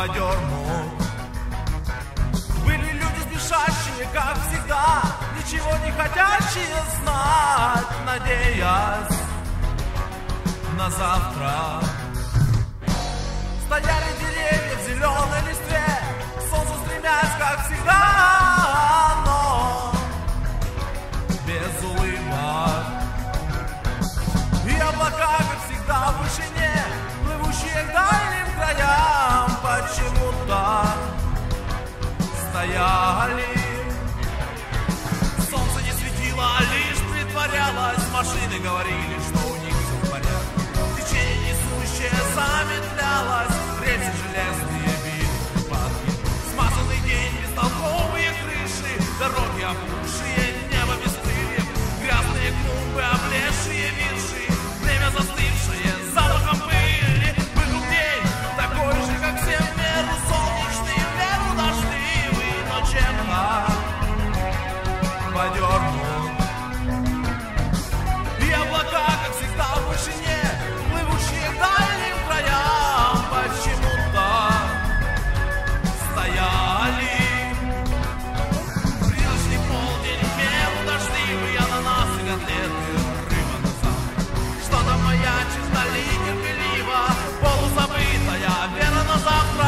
подернут. Были люди спешащие, как всегда, ничего не хотящие знать, надеясь на завтра. Стояли деревья в зеленой листве, к солнцу стремясь, как всегда, но без улыбок. И облака, как всегда, в вышине, плывущие к дальним краям, почему-то стояли. Солнце не светило, а лишь притворялось. Машины говорили, что у них все в порядке. Течение несущее замедлялось. Рельсы железные били припадки. Смазанный день, бестолковые крыши, дороги опухшие, небо без крыльев, грязные клумбы, облезшие вирши, время застывшее, запахом пыли. Был день такой же, как все, в меру солнечный, в меру дождливый, но чем-то подернут. И облака, как всегда, в вышине, плывущие к дальним краям, почему-то стояли. Приличный полдень, в меру дождливый, ананасы, котлеты, рыба на завтрак. Что-то маячит вдали терпеливо, полузабытая вера на завтра.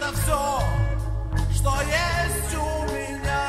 Это все, что есть у меня.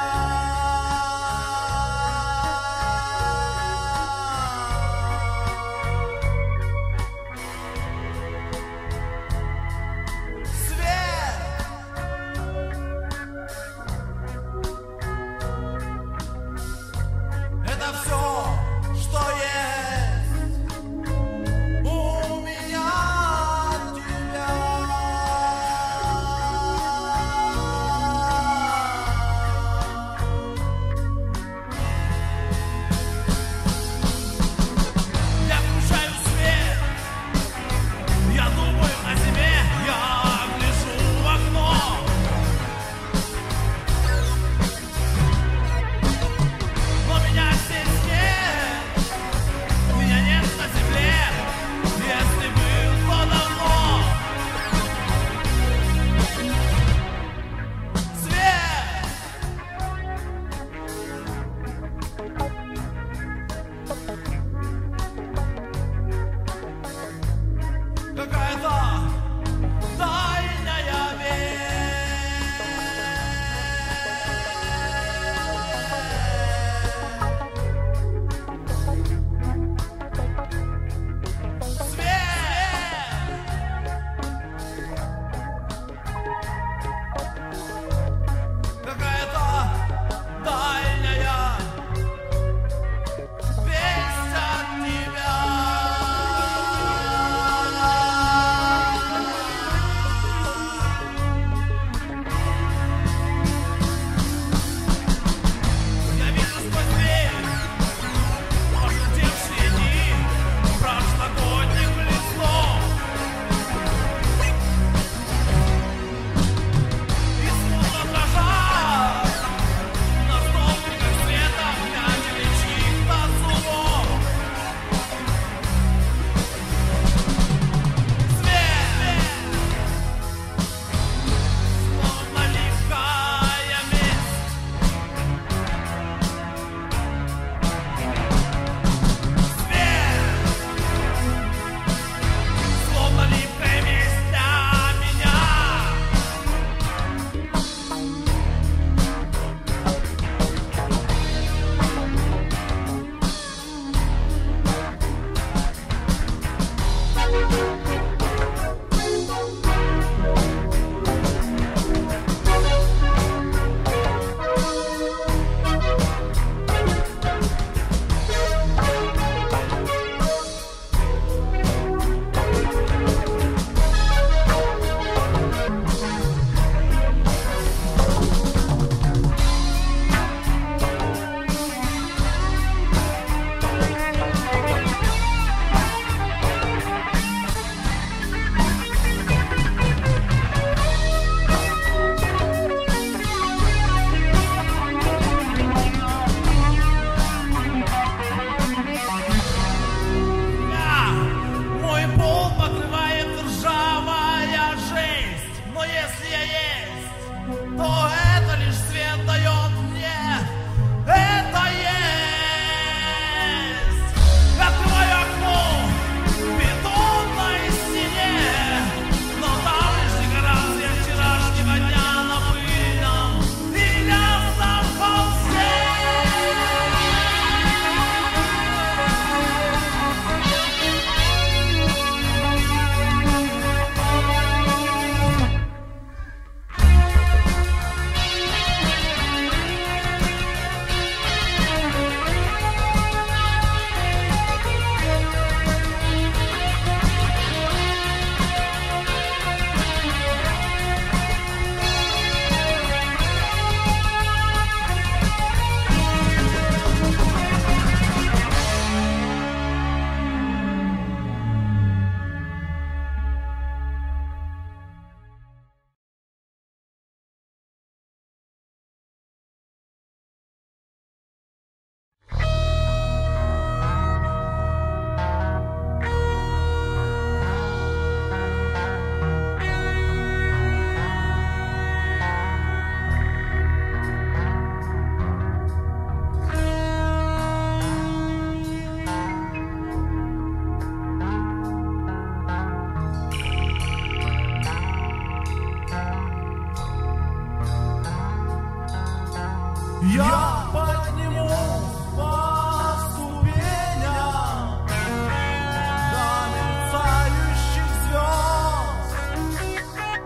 Я поднимусь по ступеням до мерцающих звезд,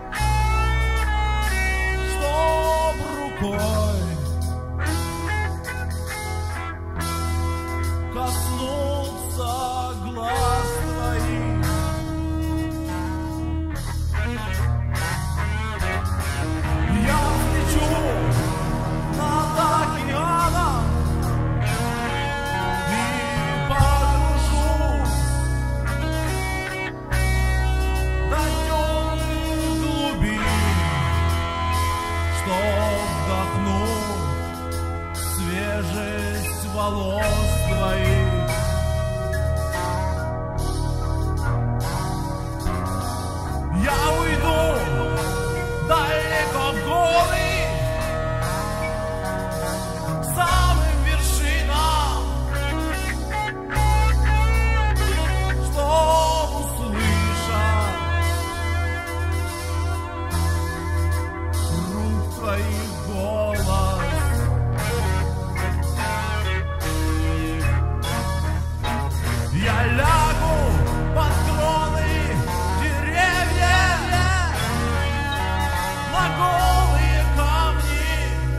чтоб рукой коснуться глаз твоих. Я взлечу над океаном и погружусь до темных глубин, чтоб вдохнуть свежесть волос твоих. Я уйду далеко в горы, к самым вершинам, чтоб услышать рук твоих голос. Я лягу под кроны деревьев на голые камни,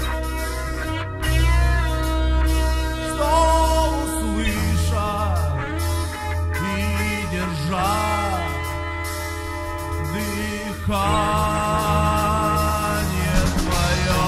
чтоб услышать и держать дыхание твое.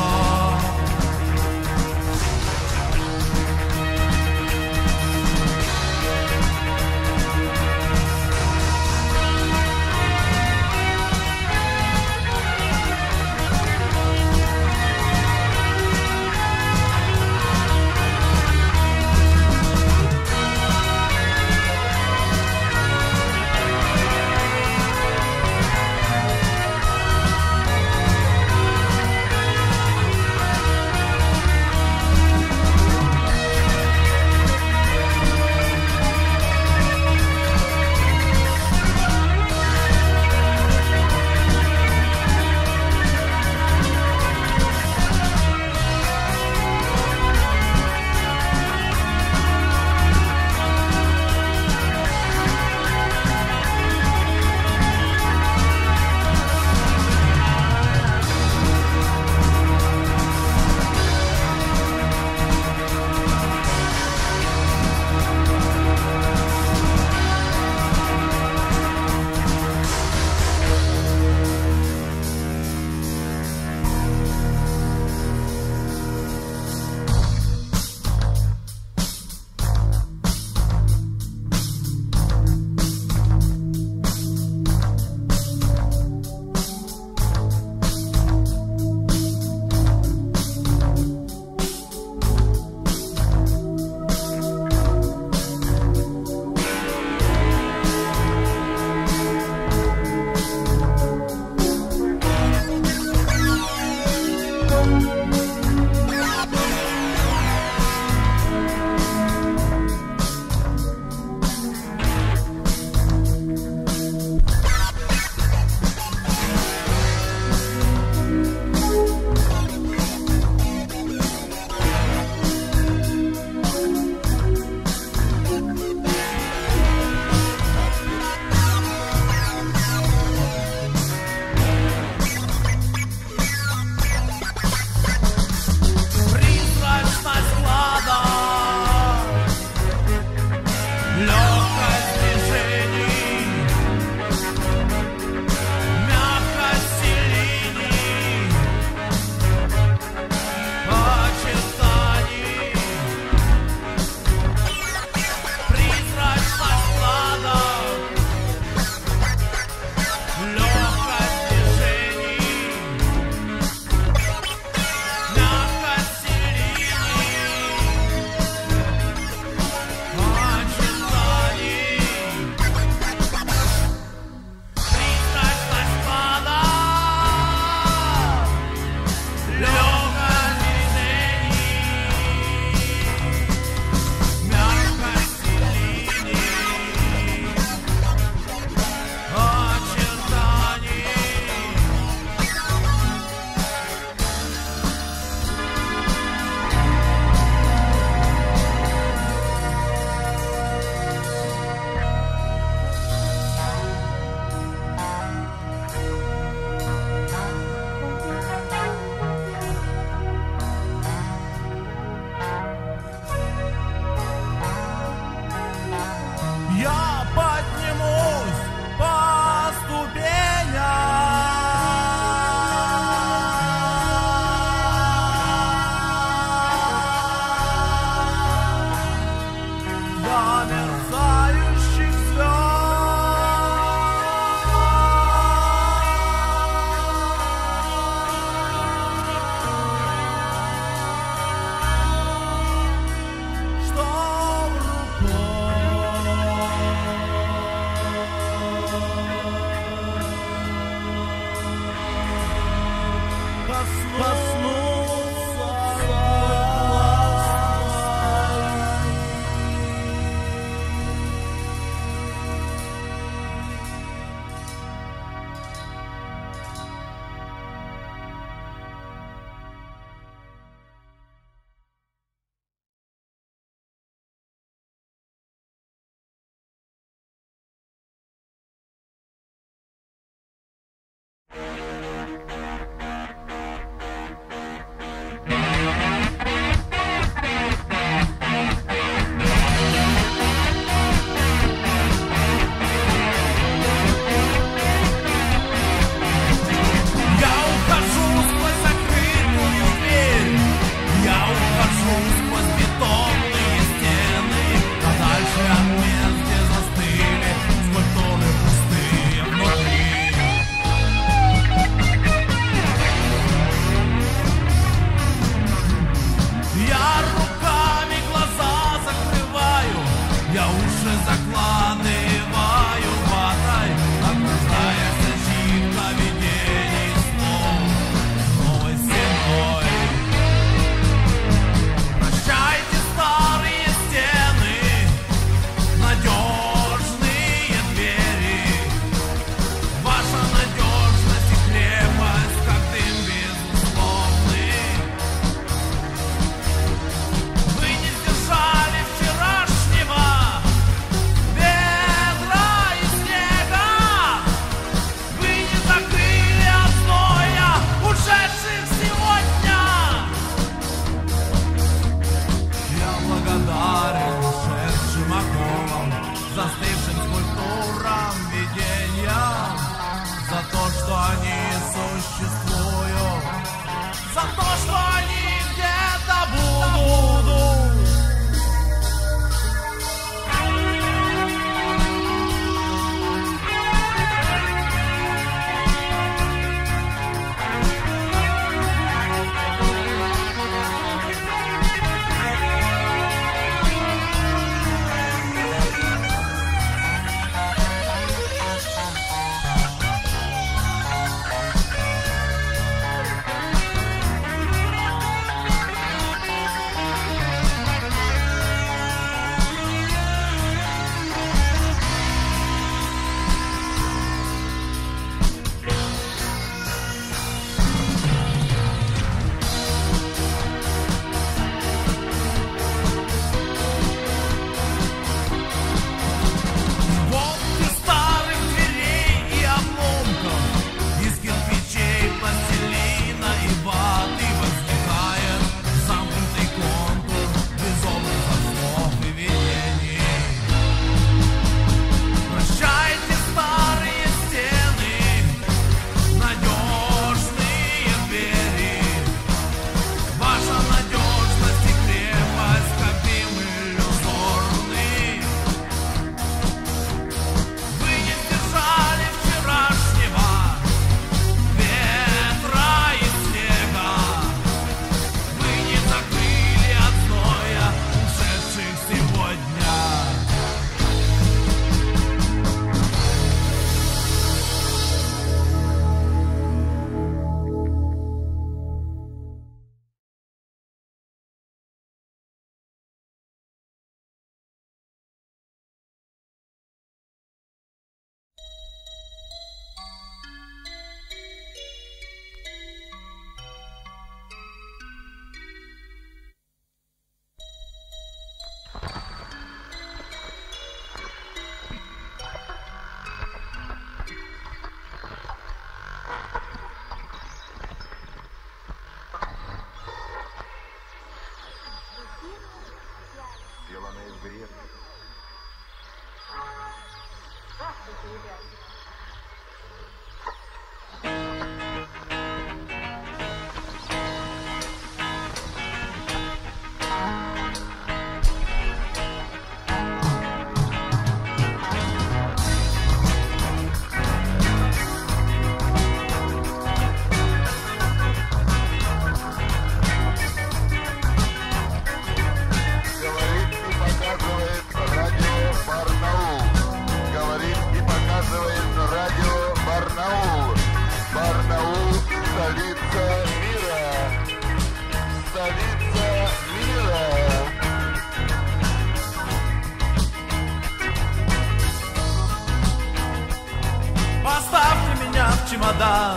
чемодан.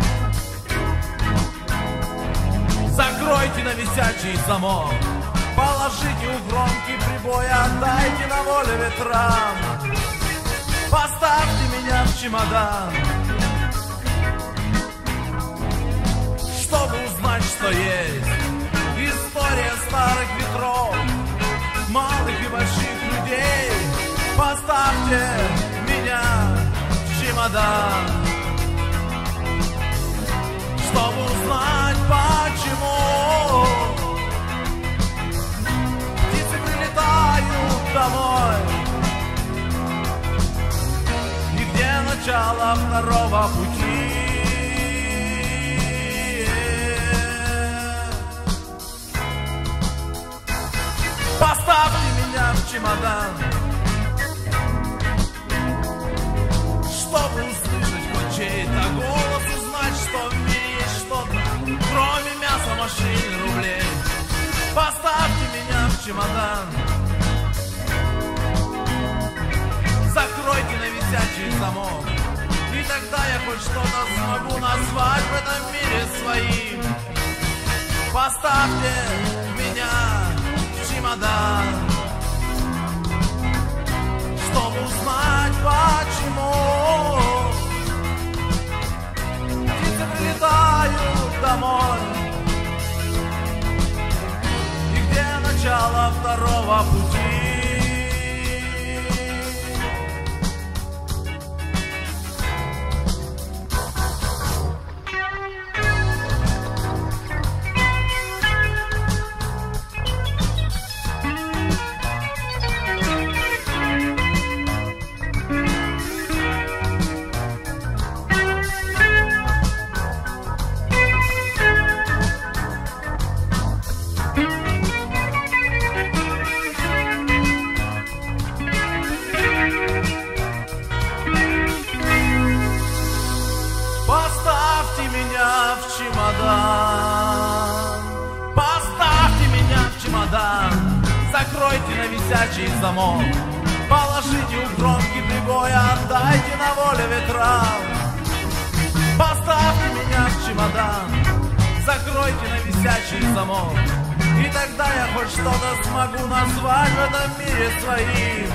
Закройте на висячий замок, положите у громкий прибой, отдайте на волю ветрам. Поставьте меня в чемодан, чтобы узнать, что есть история старых ветров, малых и больших людей. Поставьте меня в чемодан, чтобы узнать, почему птицы прилетают домой, и где начало второго пути. Поставьте меня в чемодан, чтобы услышать хоть чей-то голос, узнать, что в мире есть что-то, кроме мяса, машин и рублей. Поставьте меня в чемодан, закройте на висячий замок, и тогда я хоть что-то смогу назвать в этом мире своим. Поставьте меня в чемодан, чтобы узнать, почему птицы прилетают домой, и где начало второго пути. Поставьте меня в чемодан, поставьте меня в чемодан, закройте на висячий замок, положите у громкий прибой, отдайте на волю ветрам. Поставьте меня в чемодан, закройте на висячий замок, и тогда я хоть что-то смогу назвать в этом мире своим.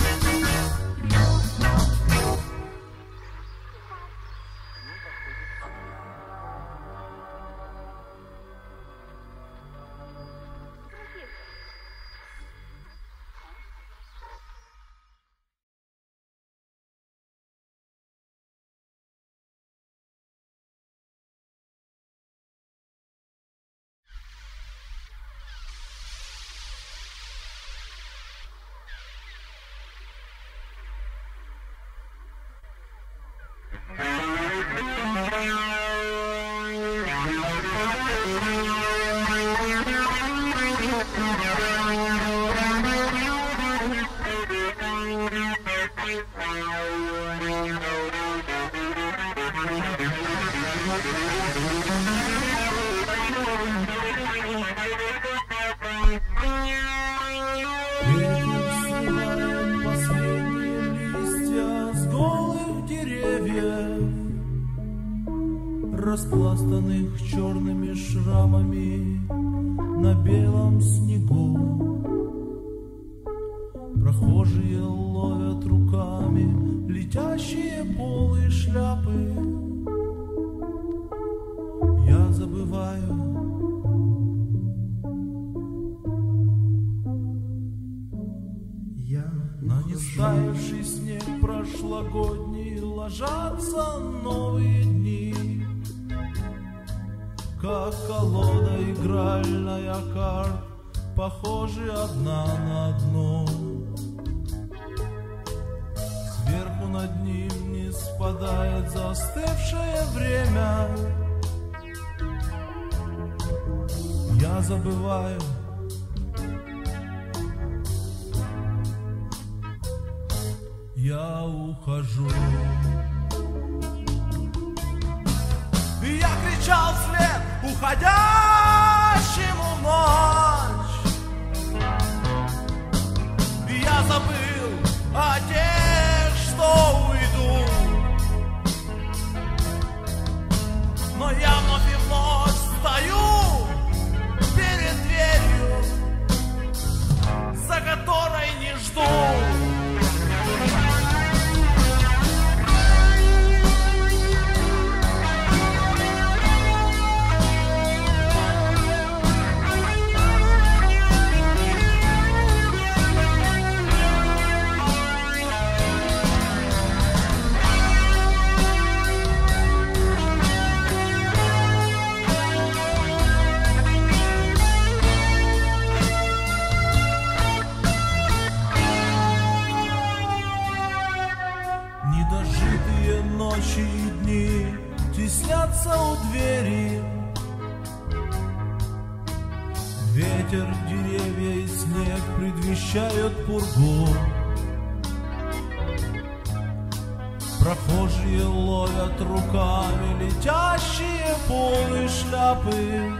Распластанных черными шрамами на белом снегу. Прохожие ловят руками летящие полы шляпы. Я забываю, на нестаявший снег прошлогодний ложатся новые дни. Как колода игральная карт, похожи одна на одну. Сверху над ним не спадает застывшее время. Я забываю, я ухожу. И я кричал вслед уходящему в ночь. И я забыл о тех, что уйдут. Рабочие дни теснятся у двери. Ветер, деревья и снег предвещают пургу. Прохожие ловят руками летящие полы шляпы.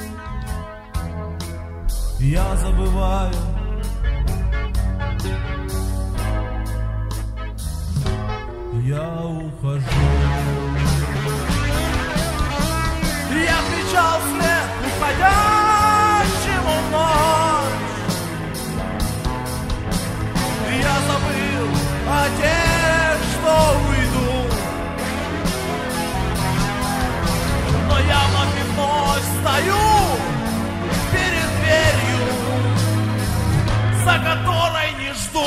Я забываю, я ухожу. Я кричал вслед уходящему в ночь. Я забыл о тех, что уйдут. Но я вновь и вновь стою перед дверью, за которой не жду.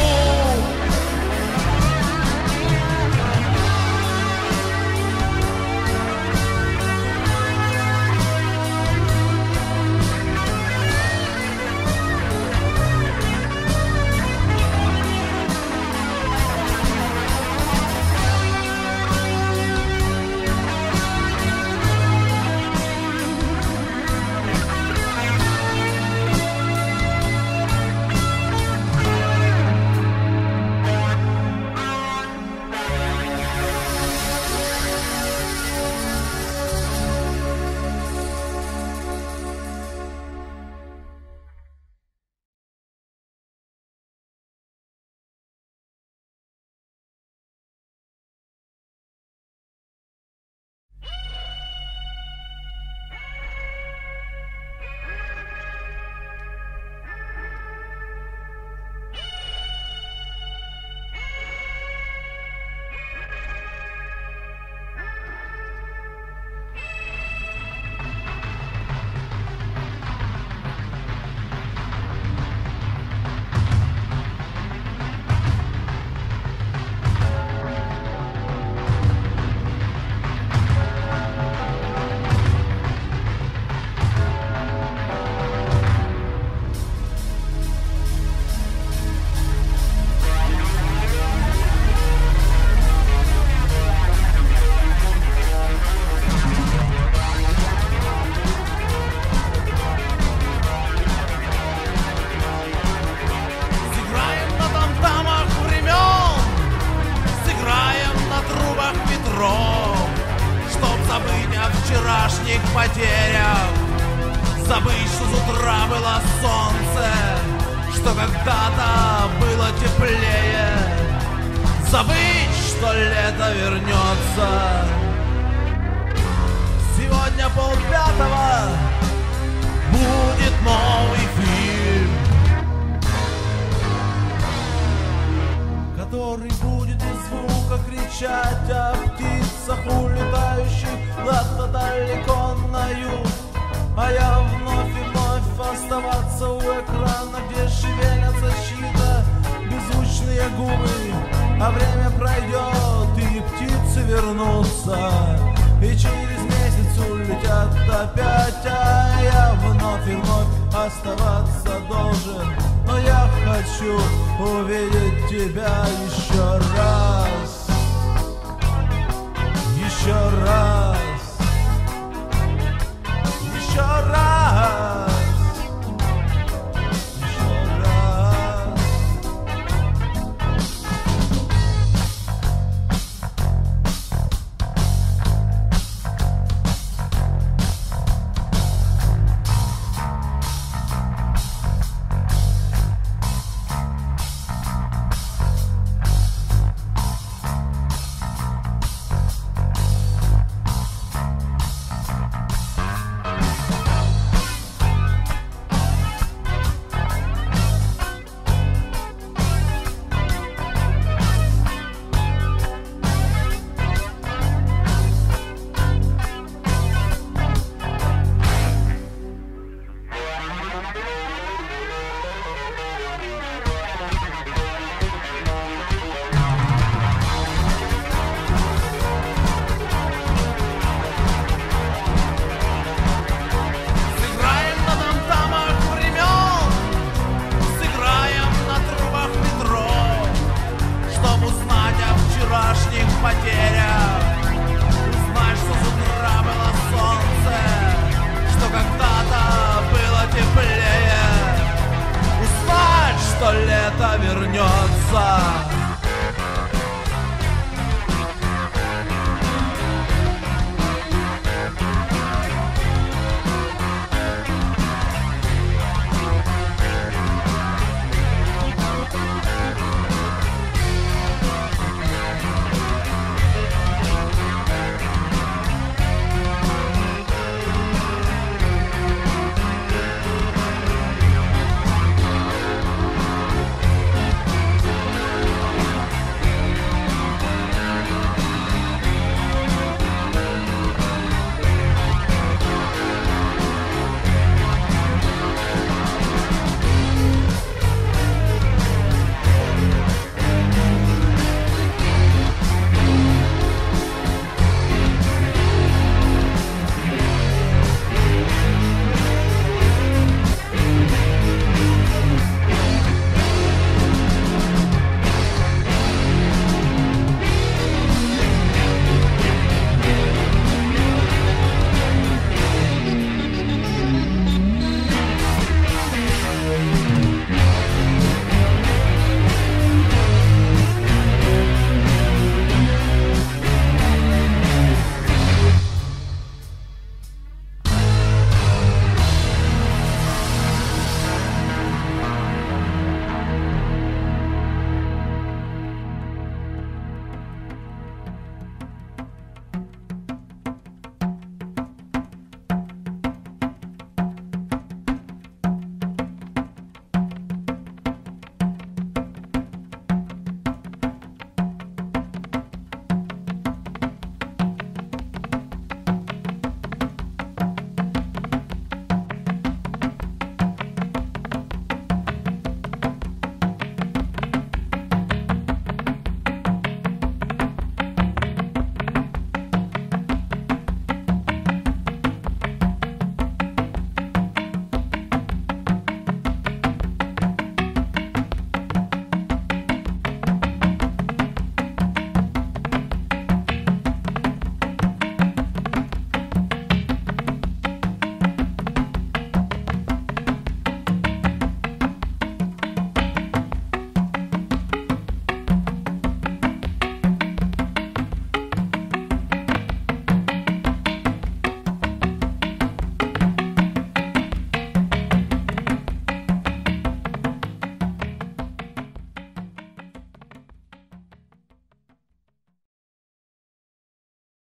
Вчерашних потерях, забыть, что с утра было солнце, что когда-то было теплее, забыть, что лето вернется. Сегодня 4:30 будет новый фильм, который будет без звука кричать о птицах, улетающих куда-то далеко на юг. А я вновь и вновь оставаться у экрана, где шевелятся чьи-то беззвучные губы. А время пройдет, и птицы вернутся, и через месяц улетят опять. А я вновь и вновь оставаться должен, но я хочу увидеть тебя еще